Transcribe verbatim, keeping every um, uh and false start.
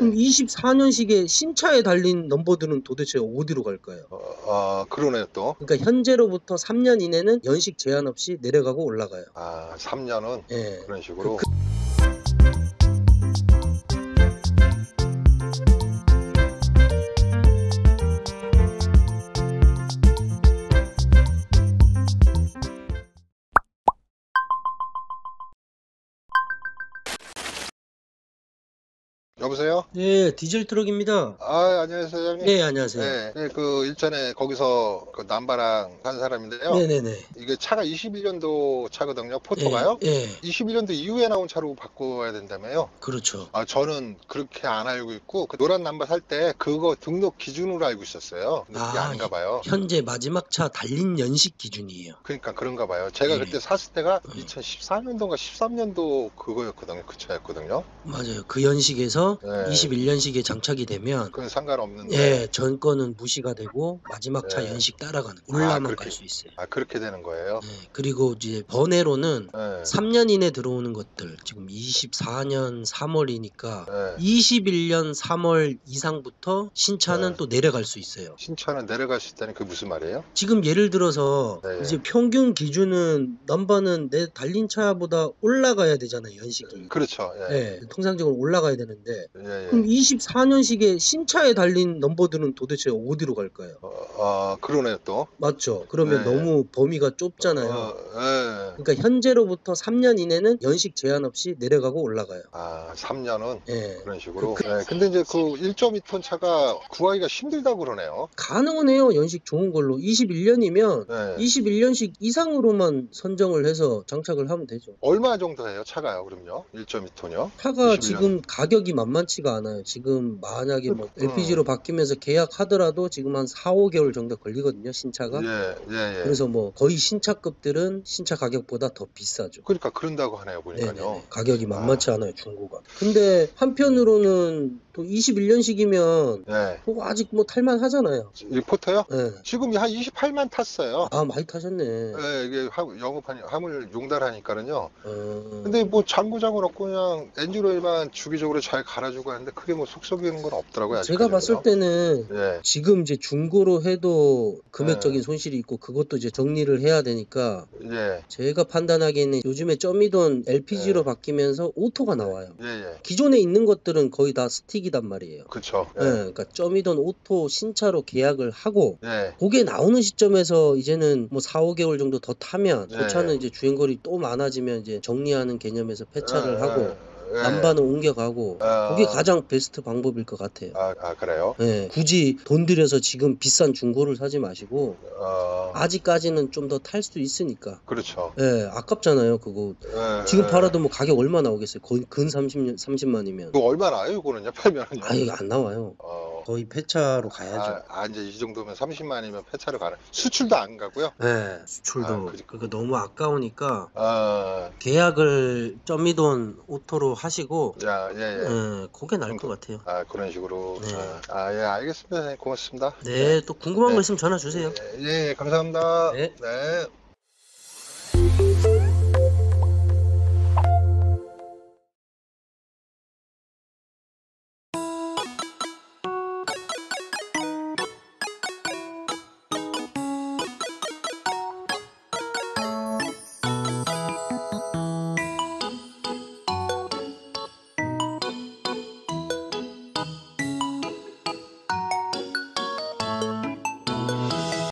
그럼 이십사 년식의 신차에 달린 넘버들은 도대체 어디로 갈까요? 어, 아, 그러네요 또. 그러니까 현재로부터 삼 년 이내는 연식 제한 없이 내려가고 올라가요. 아, 삼 년은 예. 그런 식으로. 그, 여보세요? 네, 디젤 트럭입니다. 아, 안녕하세요, 사장님. 네, 안녕하세요. 네, 네, 그 일전에 거기서 그 남바랑 간 사람인데요. 네네네. 이게 차가 이십일 년도 차거든요. 예, 포토가요. 예, 이십일 년도 이후에 나온 차로 바꿔야 된다며요. 그렇죠. 아, 저는 그렇게 안 알고 있고 그 노란 남바 살 때 그거 등록 기준으로 알고 있었어요. 근데 그게 아, 아닌가 봐요. 현재 마지막 차 달린 연식 기준이에요. 그러니까 그런가 봐요. 제가 예. 그때 샀을 때가 음. 이천십사 년도인가 십삼 년도 그거였거든요. 그 차였거든요. 맞아요. 그 연식에서 네. 이십일 년식에 장착이 되면 그건 상관없는데. 예, 전 거는 무시가 되고 마지막 차 네. 연식 따라가는 올라만 그렇게. 갈 수 있어요. 아, 그렇게 되는 거예요. 예, 그리고 이제 번외로는 네. 삼 년 이내 들어오는 것들 지금 이십사 년 삼월이니까 네. 이십일 년 삼월 이상부터 신차는 네. 또 내려갈 수 있어요. 신차는 내려갈 수 있다는 그게 무슨 말이에요? 지금 예를 들어서 네. 이제 평균 기준은 넘버는 내 달린 차보다 올라가야 되잖아요, 연식이. 그렇죠. 예. 예, 통상적으로 올라가야 되는데 예, 예. 그럼 이십사 년식의 신차에 달린 넘버들은 도대체 어디로 갈까요? 어, 아, 그러네요 또. 맞죠? 그러면 네. 너무 범위가 좁잖아요. 어, 예. 그러니까 현재로부터 삼 년 이내는 연식 제한 없이 내려가고 올라가요. 아, 삼 년은 예. 그런 식으로. 예. 근데 이제 그 일 점 이 톤 차가 구하기가 힘들다고 그러네요. 가능은 해요. 연식 좋은 걸로. 이십일 년이면 네. 이십일 년식 이상으로만 선정을 해서 장착을 하면 되죠. 얼마 정도 해요, 차가요, 그럼요? 일 점 이 톤이요? 차가 이십일 년. 지금 가격이 만만치가 않아요. 지금 만약에 뭐 음. 엘피지로 바뀌면서 계약하더라도 지금 한 사, 오 개월 정도 걸리거든요, 신차가. 예, 예, 예. 그래서 뭐 거의 신차급들은 신차 가격보다 더 비싸죠. 그러니까 그런다고 하네요, 보니까요. 네네네. 가격이 만만치 않아요, 중고가. 근데 한편으로는 또 이십일 년식이면 예. 뭐 아직 뭐 탈만하잖아요. 이 포터요? 예. 지금 한 이십팔만 탔어요. 아, 많이 타셨네. 예, 이게 하- 영업하니 화물 용달하니까는요. 어... 근데 뭐 장구장은 없고 그냥 엔진오일만 주기적으로 잘 갈아주고 하는데 크게 뭐 속썩이는 건 없더라고요. 제가 봤을 아직까지는요. 때는 예. 지금 이제 중고로 해도 금액적인 네. 손실이 있고 그것도 이제 정리를 해야 되니까 예. 제가 판단하기에는 요즘에 점이던 엘피지로 네. 바뀌면서 오토가 나와요. 예, 예. 기존에 있는 것들은 거의 다 스틱이단 말이에요. 그쵸. 예, 예. 그러니까 점이던 오토 신차로 계약을 하고 예. 그게 나오는 시점에서 이제는 뭐 사, 오 개월 정도 더 타면 네. 그 차는 이제 주행거리 또 많아지면 이제 정리하는 개념에서 폐차를 예, 하고 예. 남바는 옮겨가고 아. 그게 가장 베스트 방법일 것 같아요. 아, 아, 그래요? 예, 굳이 돈 들여서 지금 비싼 중고를 사지 마시고 어, 아직까지는 좀 더 탈 수 있으니까. 그렇죠. 예, 아깝잖아요, 그거. 예, 지금 예. 팔아도 뭐 가격 얼마 나오겠어요? 거의 근 삼십 년, 삼십만이면. 그거 얼마 나요, 이거는요? 팔면은요? 아예 안 나와요. 어, 거의 폐차로 가야죠. 아, 아, 이제 이 정도면 삼십만이면 폐차로 가는. 수출도 안 가고요? 예, 수출도 아, 그지. 그거 너무 아까우니까 아, 계약을 점이돈 오토로 하시고 야, 예, 예. 예, 그게 나을 것 같아요. 아, 그런 식으로. 네. 아, 아, 예, 알겠습니다. 네, 고맙습니다. 네, 또 궁금한 네. 거 있으면 전화 주세요. 예, 예, 감사합니다. 네. 네.